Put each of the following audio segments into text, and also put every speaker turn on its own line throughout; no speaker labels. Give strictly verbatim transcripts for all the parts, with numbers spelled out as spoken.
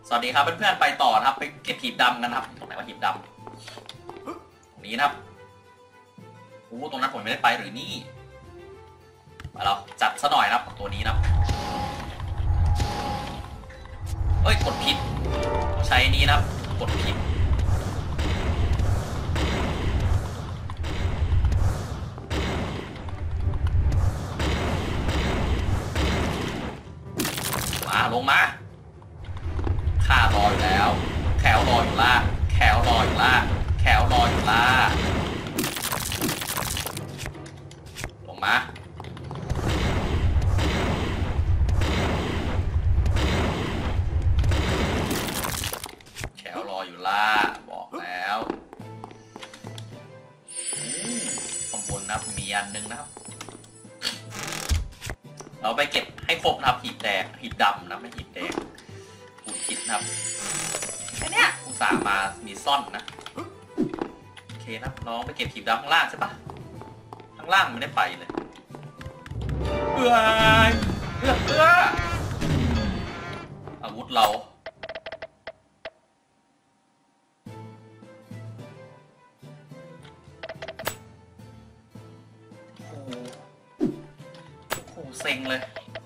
สวัสดีครับเพื่อนๆไปต่อนะครับไปเก็บหีบดำกันครับตรงไหนว่าหีบดำตรงนี้นะครับโอ้ตรงนั้นผมไม่ได้ไปหรือนี่มาเราจัดซะหน่อยนะครับตัวนี้นะเอ้ยกดผิดใช้นี้นะครับกดผิดมาลงมาข้ารออยู่แล้วแขวรออยู่ล่าแขวรออยู่ล่าแขวรออยู่ล่าลงมาแขวรออยู่ล่าบอกแล้วข้างบนนะมีอันนึงนะครับเราไปเก็บให้ครบนะครับหีบแดงหีบดำนะไม่หีบแดงกูคิดนะครับแค่นี้อุตส่าห์มามีซ่อนนะโอเคนะน้องไปเก็บหีบดำข้างล่างใช่ปะข้างล่างไม่ได้ไปเลยเอื้อเอื้อเอื้ออาวุธเราเซ็งเลย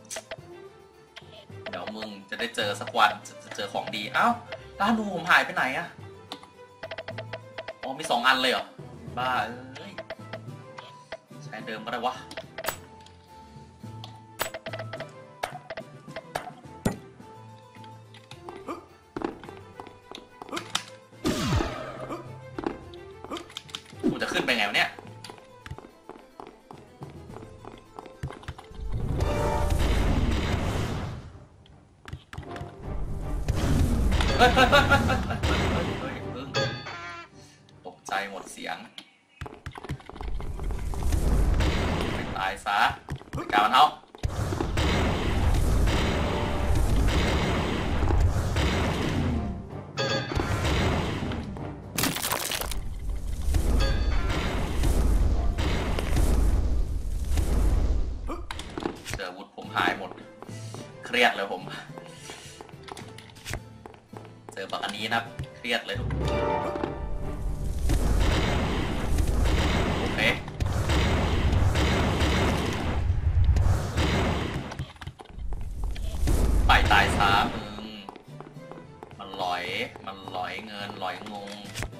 เดี๋ยวมึงจะได้เจอสักวันจะเจอของดีเอ้าร้านดูผมหายไปไหนอะอ๋อมีสองอันเลยเหรอบ้าเอ้ยใช้เดิมก็ได้วะกูจะขึ้นไปไงวะเนี่ยเฮ้ยเฮ้ยเฮ้ยเฮ้ยเฮ้ยเฮ้ยพึ่งตกใจหมดเสียงไปตายซะกามันเท้าเจออาวุธผมหายหมดเครียดเลยผมเจอบักอันนี้นะครับเครียดเลยทุกโอเคไปตายซะมึงมันลอยมันลอยเงินลอยงง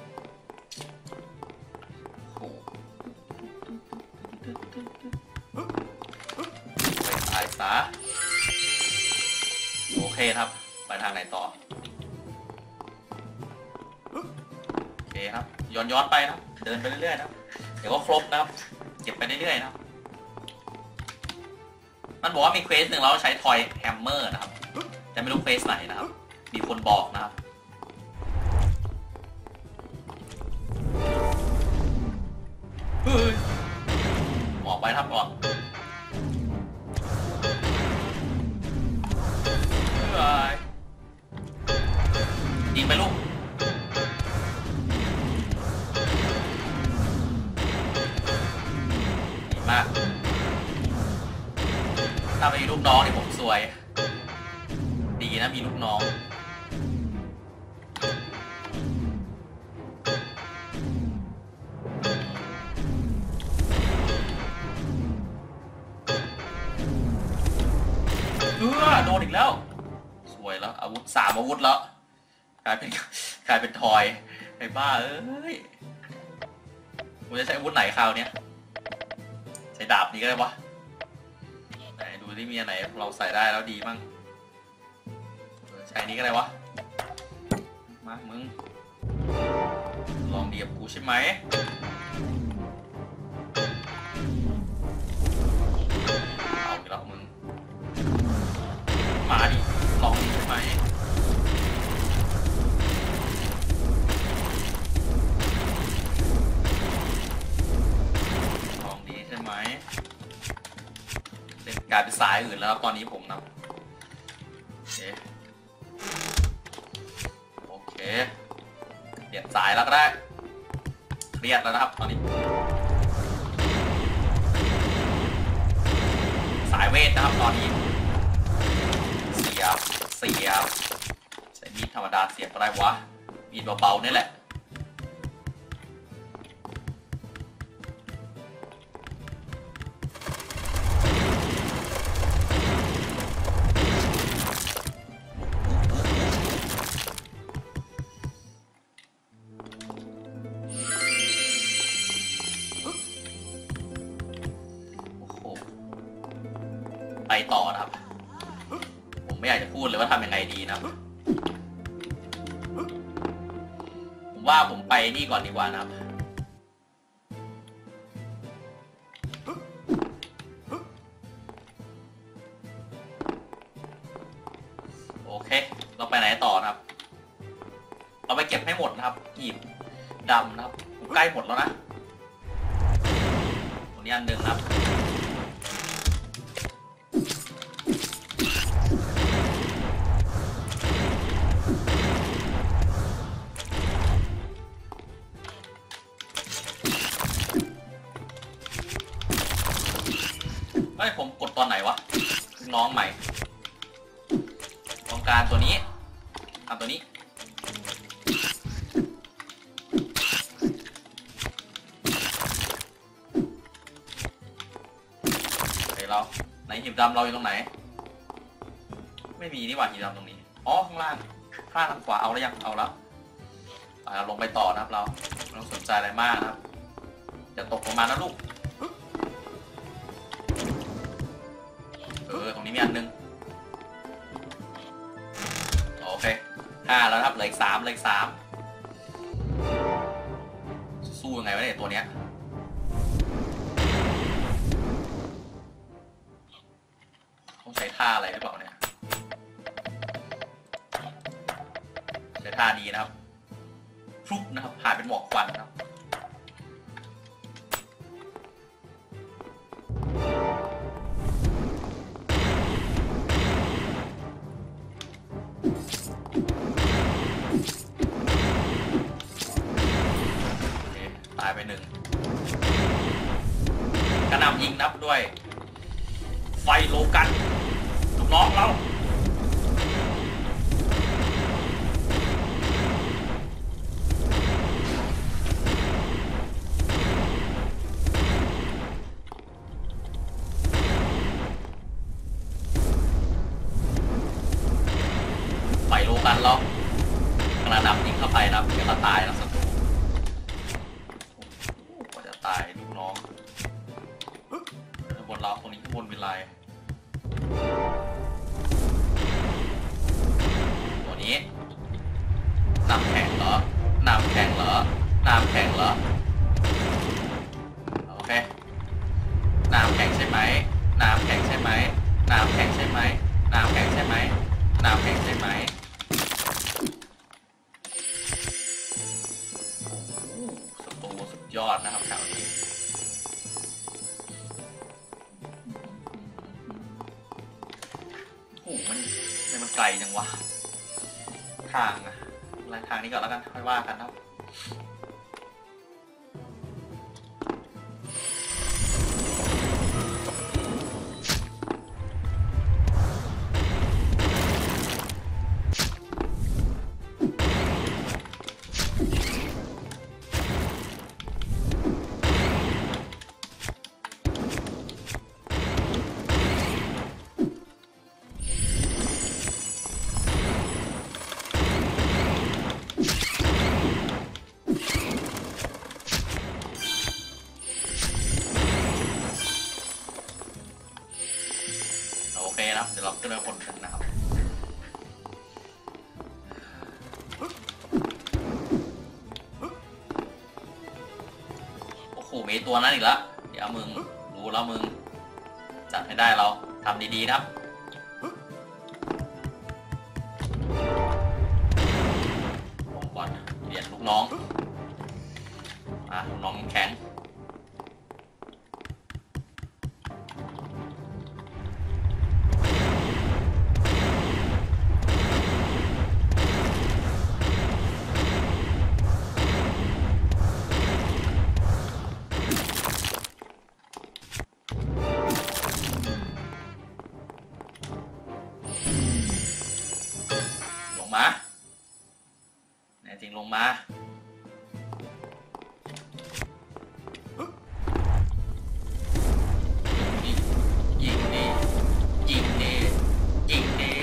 โอ้ไปตายซะโอเคครับไปทางไหนต่อโอเคครับย้อนย้อนไปนะเดินไปเรื่อยๆนะเดี๋ยวก็ครบนะครับเก็บไปเรื่อยๆนะครับมันบอกว่ามีเควสหนึ่งเราใช้ทอยแฮมเมอร์นะครับแต่ไม่รู้เควสไหนนะครับมีคนบอกนะครับเฮ้ยออกไปครับออกยิงไปลูกดีมากถ้าไม่มีลูกน้องนี่ผมสวยดีนะมีลูกน้องเออโดนอีกแล้วสวยแล้วอาวุธสามอาวุธแล้วกลายเป็นกลายเป็นทอยไอ้บ้าเอ้ยกูจะใช้อาวุธไหนคราวเนี้ยใช้ดาบนี้ก็ได้วะไหนดูที่มีอันไหนเราใส่ได้แล้วดีมั้งใช้นี้ก็ได้วะมามึงลองดีกับกูใช่ไหมเอาอีกแล้วมึงมาดิลองดีใช่ไหมกลายเป็นสายอื่นแล้วตอนนี้ผมนะโอเคโอเคเปลี่ยนสายแล้วก็ได้เครียดแล้วนะครับตอนนี้สายเวทนะครับตอนนี้เสียบเสียบใช้มีดธรรมดาเสียบอะไรวะมีดเบาๆนี่แหละไปต่อนะครับผมไม่อยากจะพูดเลยว่าทำยังไงดีนะผมว่าผมไปนี่ก่อนดีกว่านะครับโอเคเราไปไหนต่อนะครับเราไปเก็บให้หมดนะครับหีบดำนะครับใกล้หมดแล้วนะตรงนี้อันหนึ่งนะครับเฮ้ยผมกดตอนไหนวะน้องใหม่ต้องการตัวนี้ทำตัวนี้เฮ้ยเราไหนหีบดำเราอยู่ตรงไหนไม่มีนี่หว่าหีบดำตรงนี้อ๋อข้างล่างข้างทางขวาเอาแล้วยังเอาแล้วเราลงไปต่อนะครับเราไม่ต้องสนใจอะไรมากนะครับจะตกลงมานะลูกเออตรงนี้มีอันนึงโอเคห้าแล้วครับเหลืออีกสามเหลืออีกสามสู้ยังไงวะเนี่ยตัวเนี้ยต้องใช้ท่าอะไรหรือเปล่าเนี่ยใช้ท่าดีนะครับฟลุกนะครับหายเป็นหมอกควันนะครับตายไปหนึ่งกระหน่ำยิงนับด้วยไฟโลกันลูกน้องเราไฟโลกันเรากระหน่ำยิงเข้าไปนะเดี๋ยวเราตายนะศัตรูกว่าจะตายลูกน้องบนเราตรงนี้บนวิไลตัวนี้น้ำแข็งเหรอน้ำแข็งเหรอน้ำแข็งเหรอโอเคน้ำแข็งใช่ไหมน้ำแข็งใช่ไหมน้ำแข็งใช่ไหมน้ำแข็งใช่ไหมน้ำแข็งใช่ไหมศัตรูสุดยอดนะครับแถวนี้โอ้มันมันไกลจังวะทางอะอะไรทางนี้ก่อนแล้วกันค่อยว่ากันครับโอเคนะเดี๋ยวเราจะเริ่มคนกันนะครับโอ้โหมีตัวนั้นอีกแล้วเดี๋ยวมึงรู้แล้วมึงจัดให้ได้เราทำดีๆนะครับลงก่อนเปลี่ยนลูกน้องอ่ะลูกน้องแข็งมาจริงลงมายิงดิยิงดิยิงดิ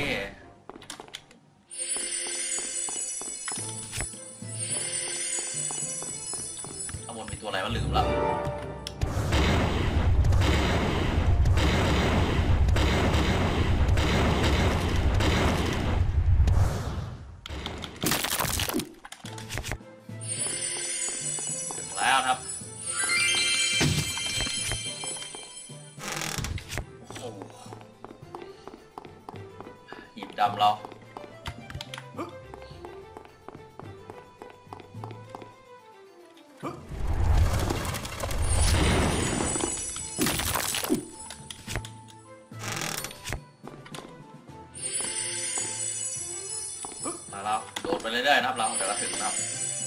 ข้างบนมีตัวอะไรวะลืมแล้วแล้วครับโอ้โหหีบดำเรามาแล้วโดดไปเรื่อยๆนะครับเราเดี๋ยวเราถึงนะครับ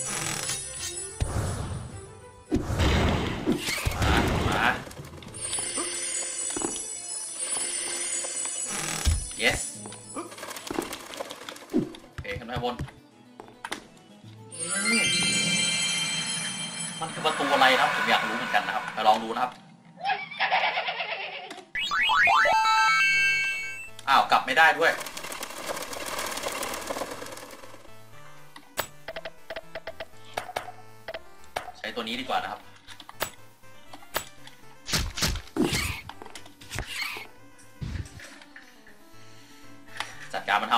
yes โอเคขึ้นไปบนมันคือประตูอะไรนะครับผมอยากรู้เหมือนกันนะครับไปลองดูนะครับอ้าวกลับไม่ได้ด้วยใช้ตัวนี้ดีกว่านะครับจัดการมันเท่า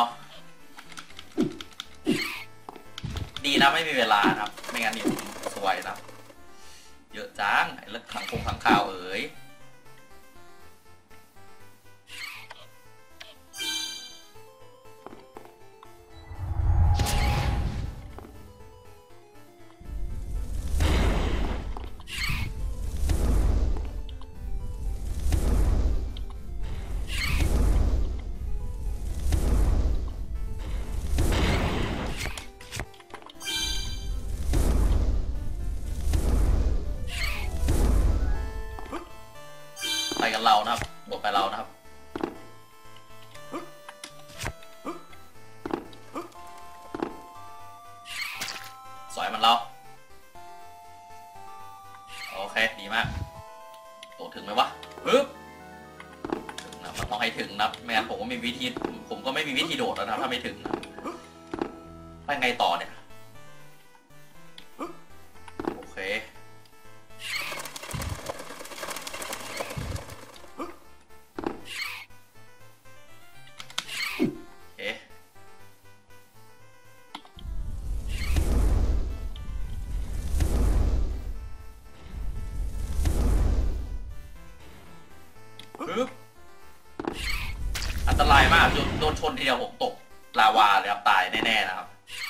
ดีนะไม่มีเวลาครับไม่งั้นนี่ผมสวยนะเยอะจังไอ้เรื่องขังคงขังข่าวเอ๋ยไปกันเรานะครับบวกไปเรานะครับสอยมันเราโอเคดีมากโดดถึงไหมวะปึ๊บถึงนะมันต้องให้ถึงนะไม่งั้นผมก็มีวิธีผมก็ไม่มีวิธีโดดแล้วนะถ้าไม่ถึงนะไปไงต่อเนี่ยโอเคอันตรายมากโดนชนทีเดียวผมตกลาวาเลยครับตายแน่ๆนะครับ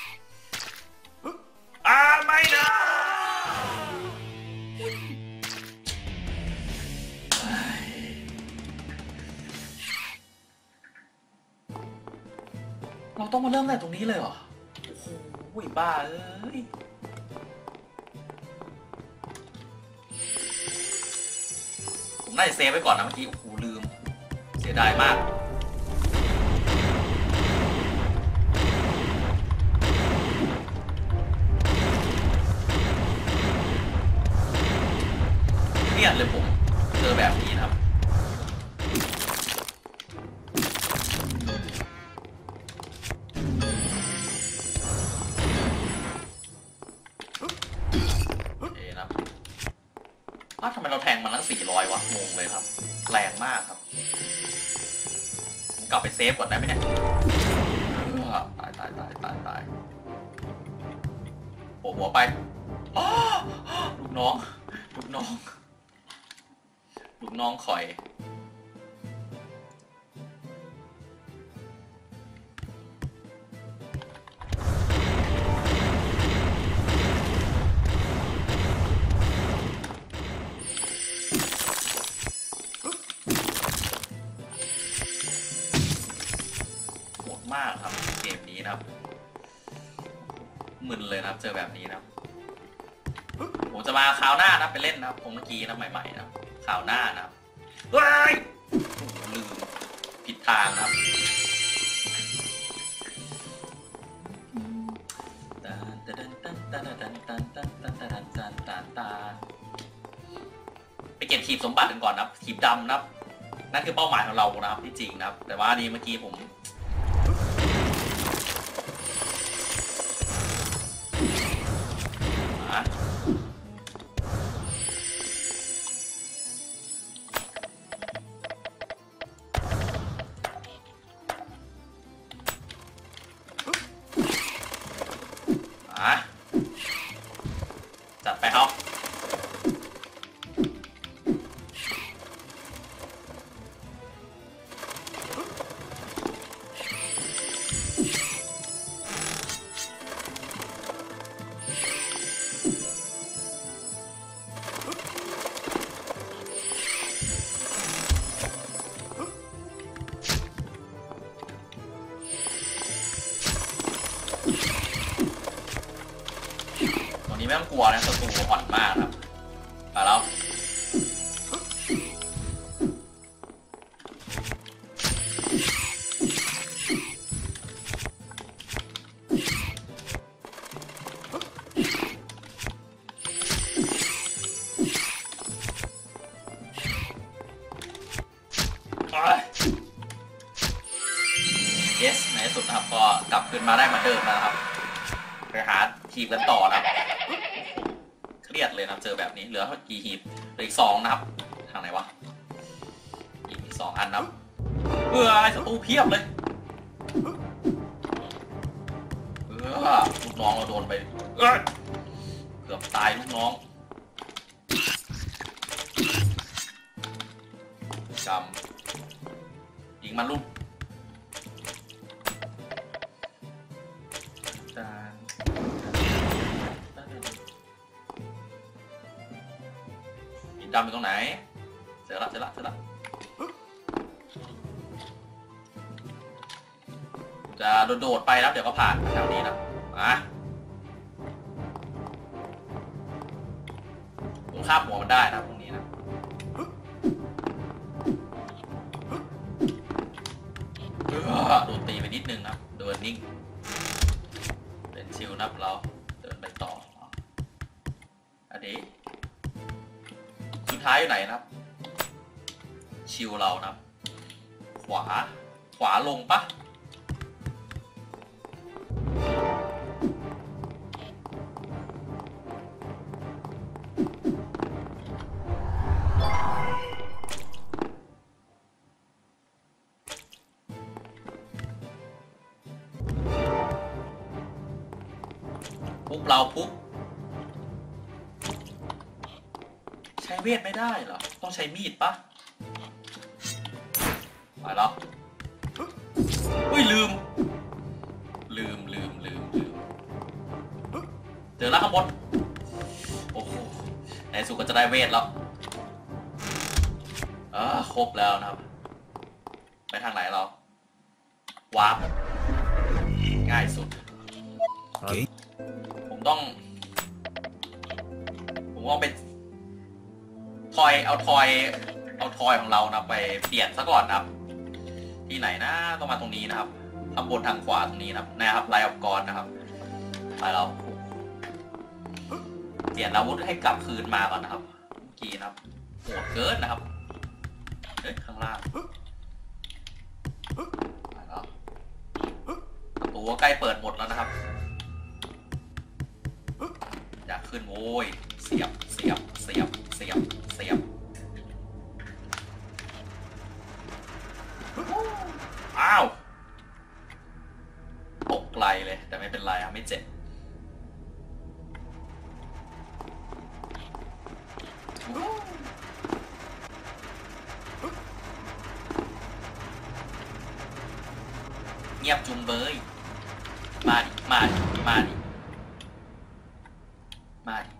อ้าไม่นะเราต้องมาเริ่มแต่ตรงนี้เลยเหรอโอ้โหบ้าเอ้ยผมน่าจะเซฟไว้ก่อนนะเมื่อกี้โอ้โหลืมเสียดายมากเครียดเลยผมเจอแบบนี้นะครับโอเคนะครับอ้าวทำไมเราแทงมันตั้งสี่ร้อยวะงงเลยครับแรงมากครับผมกลับไปเซฟก่อนได้ไหมเนี่ยตายตายตายตายตายโผล่หัวไปลูกน้องลูกน้องลูกน้องคอยโหดมากครับเกมนี้นะครับมึนเลยนะครับเจอแบบนี้นะครับผมจะมาคราวหน้านะไปเล่นนะครับผมเมื่อกี้นะใหม่ๆนะคราวหน้านะครับว้ายลืมผิดทางนะครับตันตันตันตันตันตันตันตันตันตันไปเก็บหีบสมบัติกันก่อนนะครับหีบดำนะครับนั่นคือเป้าหมายของเรานะครับที่จริงนะครับแต่ว่านี้เมื่อกี้ผมจัดไปครับไม่ต้องกลัวนะศัตรูอ่อนมากครับมาแล้วเยสในที่สุดนะครับก็กลับคืนมาได้เหมือนเดิมนะครับไปหาทีมกันต่อนะครับเครียดเลยนะเจอแบบนี้เหลือกี่หีบเหลืออีกสองนะครับทางไหนวะอีกสองอันนะครับเพื่อไอ้ศัตรูเพียบเลยเออลูกน้องเราโดนไปเกือบตายลูกน้องจำยิงมันลูกดำอยู่ตรงไหนเจอละเจอละเจอละจะโดดๆไปแล้วเดี๋ยวก็ผ่านแถวนี้นะอ่ะผมข้ามหัวมันได้นะตรงนี้นะโดนตีไปนิดนึงนะโดนนิ่งเป็นชิลนับเราเดินไปต่ออันนี้สุดท้ายอยู่ไหนนะครับชิวเรานะขวาขวาลงปะปุ๊บเราปุ๊บใช้เวทไม่ได้เหรอต้องใช้มีดปะไปแล้วอุ้ยลืมลืมลืมลืมลืมเจอแล้วข้างบนโอ้โหในสุดก็จะได้เวทแล้วอ่าครบแล้วนะครับไปทางไหนเราวาร์ปง่ายสุดผมต้องผมต้องไปทอยเอาทอยเอาทอยของเรานะไปเปลี่ยนซะก่อนนะครับที่ไหนนะต้องมาตรงนี้นะครับข้างบนทางขวาตรงนี้นะครับนะครับไลน์ออกกรนะครับไปเราเปลี่ยนอาวุธให้กลับคืนมาก่อนนะครับเมื่อกี้นะครับโหดเกินนะครับเฮ้ยข้างล่างไปแล้วประตูใกล้เปิดหมดแล้วนะครับอยากขึ้นโว้ยเสียบเสียบเสียบเสียบเสียบอ้าวตกไกลเลยแต่ไม่เป็นไรครับไม่เจ็บเงียบจุงเบยมาดิมาดิมาดิมาดิ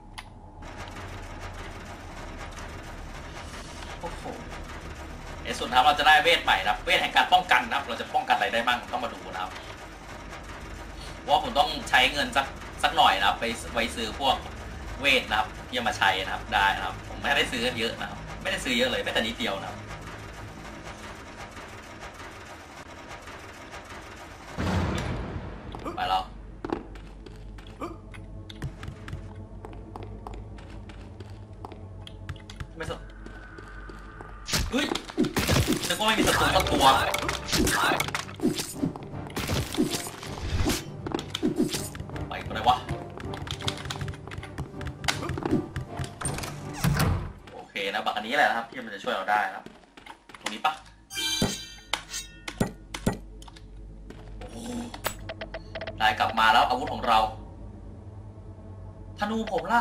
โอ้โหในสุดท้ายเราจะได้เวทใหม่ครับเวทแห่งการป้องกันนะครับเราจะป้องกันอะไรได้บ้างต้องมาดูนะครับว่าผมต้องใช้เงินสักสักหน่อยนะครับไปไว้ซื้อพวกเวทนะครับที่จะมาใช้นะครับได้นะครับผมไม่ได้ซื้อเยอะนะครับไม่ได้ซื้อเยอะเลยแม้แต่นิดเดียวนะครับไปแล้วนึกว่าไม่มีศัตรูสักตัวไปก็ได้วะโอเคนะบักอันนี้แหละนะครับที่มันจะช่วยเราได้นะครับตรงนี้ปะโอ้ได้กลับมาแล้วอาวุธของเราธนูผมล่ะ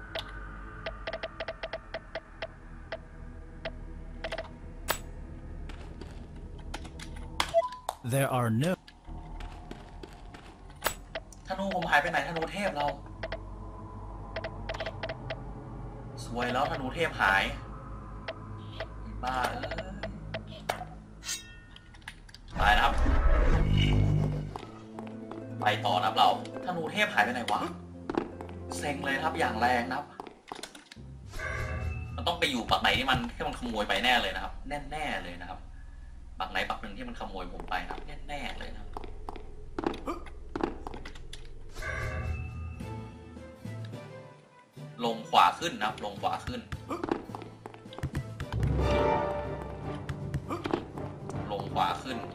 There are no
ธนูผมหายไปไหนธนูเทพเราสวยแล้วธนูเทพหายบ้าเอ้ยไปนะครับไปต่อนะครับเราธนูเทพหายไปไหนวะเซ็งเลยครับอย่างแรงนะครับมันต้องไปอยู่ปักไหนที่มันที่มันขโมยไปแน่เลยนะครับแน่ๆเลยนะครับปักไหนปักหนึ่งที่มันขโมยผมไปนะครับแน่ๆเลยนะลงขวาขึ้นนะครับลงขวาขึ้นลงขวาขึ้น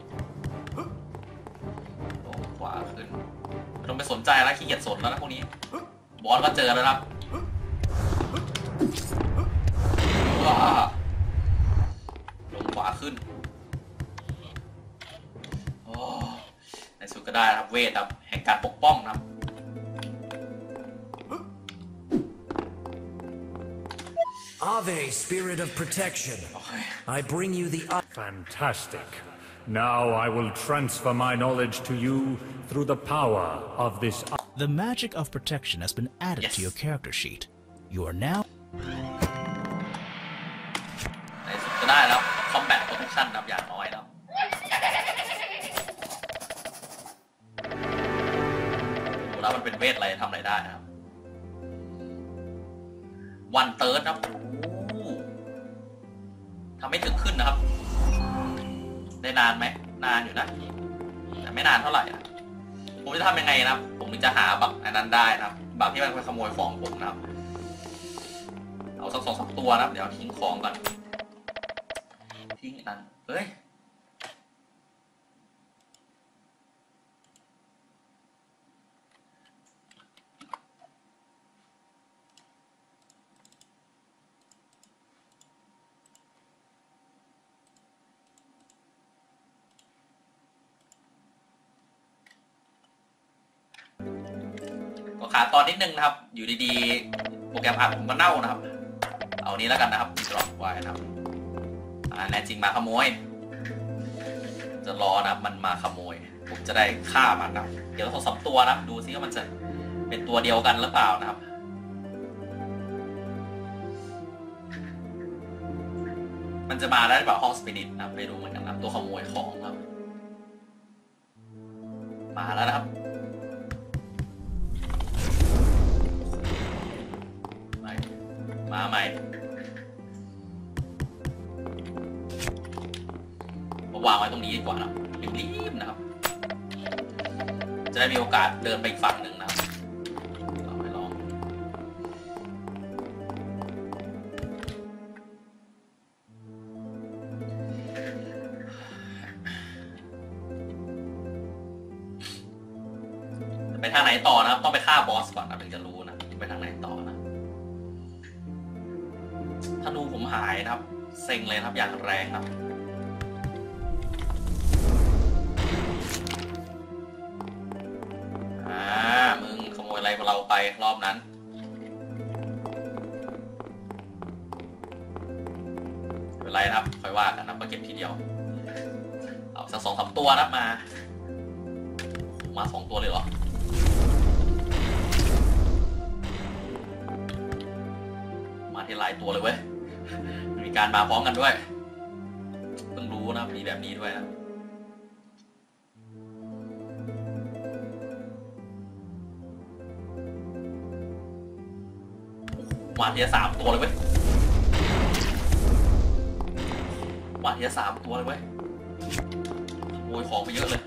ลงขวาขึ้นไม่ต้องไปสนใจแล้วขี้เกียจสนแล้วนะพวกนี้บอสก็เจอแล้วครับลงขวาขึ้นในสุดก็ได้ครับเวทครับแห่งการปกป้องนะครับ
Ave, spirit of protection. I bring you the...
Fantastic. Now I will transfer my knowledge to you through the power of this...
The magic of protection has been added yes. to your character sheet. You are now...
ในสุดก็ได้แล้ว Combat Protection นะครับอย่างน้อยแล้วดูแล้วมันเป็นเวทอะไรทำอะไรได้นะครับวันเติร์ดนะครับทำไม่ถึงขึ้นนะครับได้นานไหมนานอยู่นะแต่ไม่นานเท่าไหร่นะผมจะทำยังไงนะครับผมถึงจะหาบักอันนั้นได้นะครับบักที่มันไปขโมยของผมนะครับเอาสักสองสามตัวนะครับเดี๋ยวทิ้งของก่อนทิ้งอันเฮ้ยขาดตอนนิดนึงนะครับอยู่ดีๆโปรแกรมอัดผมก็เน่านะครับเอานี้แล้วกันนะครับดรอปไว้นะครับอ่าแน่จริงมาขโมยจะรอนะครับมันมาขโมยผมจะได้ฆ่ามันนะครับเดี๋ยวเราสองตัวนะดูซิว่ามันจะเป็นตัวเดียวกันหรือเปล่านะครับมันจะมาได้แบบห้องสปิริตนะครับไม่รู้เหมือนกันนะตัวขโมยของครับมาแล้วนะครับมาใหม่มาวางไว้ตรงนี้ดีกว่านะรีบๆนะครับจะได้มีโอกาสเดินไปอีกฝั่งหนึ่งนะครับเราไปลองไปทางไหนต่อนะครับต้องไปฆ่าบอสก่อนนะถึงจะรู้นะไปทางไหนต่อนะธนูผมหายนะครับเซ็งเลยครับอย่างแรงครับอ่ามึงขโมยอะไรของเราไปรอบนั้นไม่เป็นไรนะครับค่อยว่ากันนะมาเก็บทีเดียวเอาสักสองสามตัวนะมามาสองตัวเลยเหรอมาที่หลายตัวเลยเว้ยมีการมาพร้อมกันด้วยเพิ่งรู้นะมีแบบนี้ด้วยนะมาทีละสามตัวเลยเว้ยมาทีละสามตัวเลยเว้ยโวยของไปเยอะเลย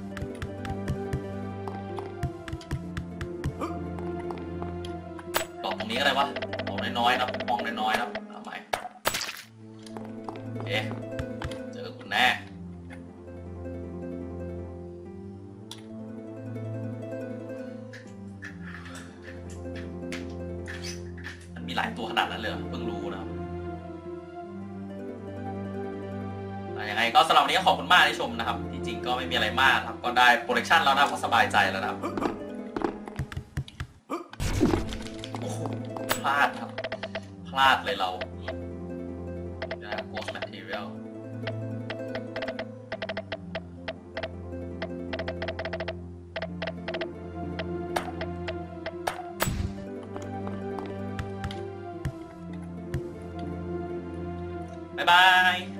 ดอกตรงนี้ก็ได้วะดอกน้อยๆนะมองน้อยๆนะทำไมเอ๊ะเจอกูมีหลายตัวขนาดนั้นเลยเพิ่งรู้นะครับยังไงก็สำหรับวันนี้ขอบคุณมากที่ชมนะครับที่จริงก็ไม่มีอะไรมากครับก็ได้โปรดักชันแล้วนะครับก็สบายใจแล้วนะครับโอ้โหพลาดครับพลาดเลยเรานะ Ghost Material บ๊ายบาย